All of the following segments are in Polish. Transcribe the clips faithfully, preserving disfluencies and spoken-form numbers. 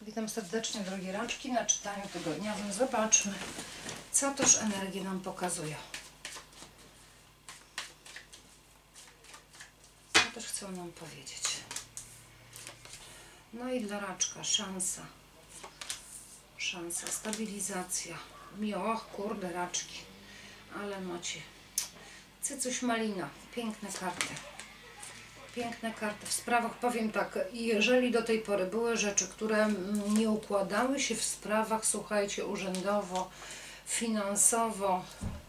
Witam serdecznie, drogie raczki, na czytaniu tygodniowym. Zobaczmy, co też energie nam pokazują. Co też chcą nam powiedzieć. No i dla raczka szansa. Szansa, stabilizacja. Miło, och kurde, raczki. Ale macie cycuś malina. Piękne karty. Piękne karty. W sprawach powiem tak, jeżeli do tej pory były rzeczy, które nie układały się w sprawach, słuchajcie, urzędowo, finansowo,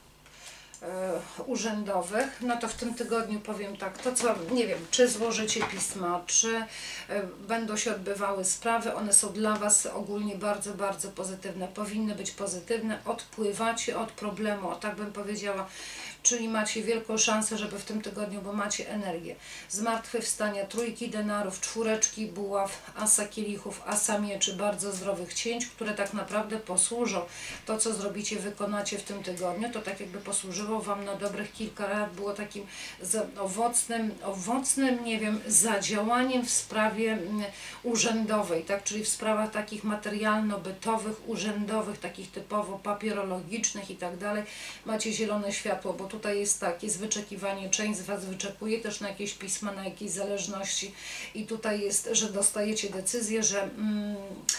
yy, urzędowych, no to w tym tygodniu powiem tak, to co, nie wiem, czy złożycie pisma, czy yy, będą się odbywały sprawy, one są dla Was ogólnie bardzo, bardzo pozytywne, powinny być pozytywne, odpływacie od problemu, o tak bym powiedziała. Czyli macie wielką szansę, żeby w tym tygodniu, bo macie energię. Zmartwychwstania, trójki denarów, czwóreczki buław, asa kielichów, asa mieczy, bardzo zdrowych cięć, które tak naprawdę posłużą. To, co zrobicie, wykonacie w tym tygodniu, to tak jakby posłużyło Wam na dobrych kilka lat, było takim owocnym, owocnym, nie wiem, zadziałaniem w sprawie urzędowej, tak? Czyli w sprawach takich materialno-bytowych, urzędowych, takich typowo papierologicznych i tak dalej. Macie zielone światło, bo tutaj jest tak, jest wyczekiwanie, część z Was wyczekuje też na jakieś pisma, na jakieś zależności i tutaj jest, że dostajecie decyzję, że mm,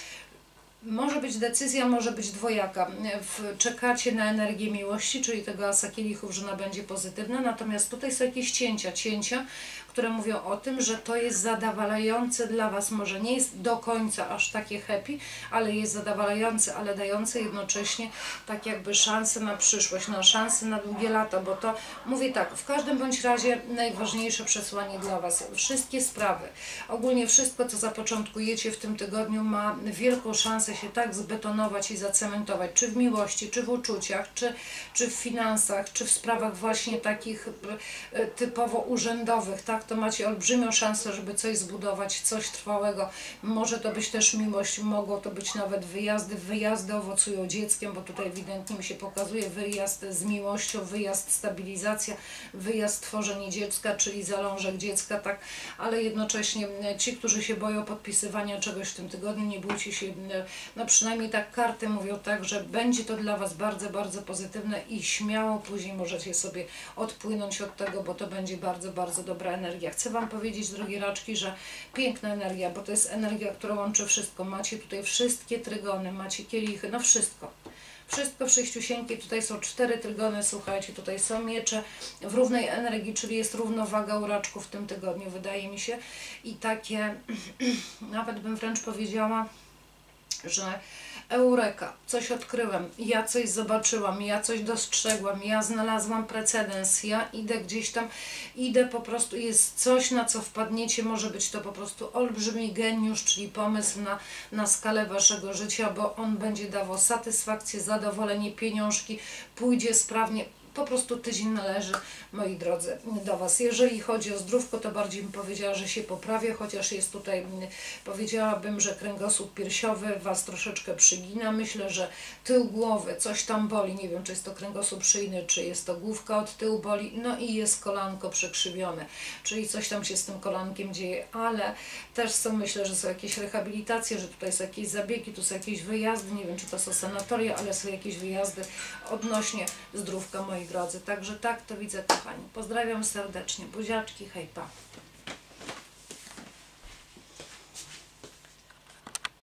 może być decyzja, może być dwojaka. W, czekacie na energię miłości, czyli tego asa kielichów, że ona będzie pozytywna, natomiast tutaj są jakieś cięcia, cięcia, które mówią o tym, że to jest zadowalające dla Was, może nie jest do końca aż takie happy, ale jest zadowalające, ale dające jednocześnie tak jakby szansę na przyszłość, na szansę na długie lata, bo to, mówię tak, w każdym bądź razie najważniejsze przesłanie dla Was. Wszystkie sprawy, ogólnie wszystko, co zapoczątkujecie w tym tygodniu, ma wielką szansę się tak zbetonować i zacementować, czy w miłości, czy w uczuciach, czy, czy w finansach, czy w sprawach właśnie takich typowo urzędowych, tak? To macie olbrzymią szansę, żeby coś zbudować, coś trwałego. Może to być też miłość, mogą to być nawet wyjazdy. Wyjazdy owocują dzieckiem, bo tutaj ewidentnie mi się pokazuje wyjazd z miłością, wyjazd stabilizacja, wyjazd tworzenie dziecka, czyli zalążek dziecka, tak? Ale jednocześnie ci, którzy się boją podpisywania czegoś w tym tygodniu, nie bójcie się, no przynajmniej tak karty mówią tak, że będzie to dla Was bardzo, bardzo pozytywne i śmiało później możecie sobie odpłynąć od tego, bo to będzie bardzo, bardzo dobra energia. Chcę Wam powiedzieć, drogie raczki, że piękna energia, bo to jest energia, która łączy wszystko. Macie tutaj wszystkie trygony, macie kielichy, no wszystko. Wszystko w sześciusieńkiej, tutaj są cztery trygony, słuchajcie, tutaj są miecze w równej energii, czyli jest równowaga u raczków w tym tygodniu, wydaje mi się. I takie, nawet bym wręcz powiedziała, że eureka, coś odkryłem, ja coś zobaczyłam, ja coś dostrzegłam, ja znalazłam precedens, ja idę gdzieś tam, idę po prostu, jest coś, na co wpadniecie, może być to po prostu olbrzymi geniusz, czyli pomysł na, na skalę Waszego życia, bo on będzie dawał satysfakcję, zadowolenie, pieniążki, pójdzie sprawnie. Po prostu tydzień należy, moi drodzy, do Was. Jeżeli chodzi o zdrówko, to bardziej bym powiedziała, że się poprawia, chociaż jest tutaj, powiedziałabym, że kręgosłup piersiowy Was troszeczkę przygina. Myślę, że tył głowy, coś tam boli, nie wiem, czy jest to kręgosłup szyjny, czy jest to główka od tyłu boli, no i jest kolanko przekrzywione, czyli coś tam się z tym kolankiem dzieje, ale też są, myślę, że są jakieś rehabilitacje, że tutaj są jakieś zabiegi, tu są jakieś wyjazdy, nie wiem, czy to są sanatoria, ale są jakieś wyjazdy odnośnie zdrówka, moi drodzy. Także tak to widzę, kochani. Pozdrawiam serdecznie. Buziaczki, hej, pa.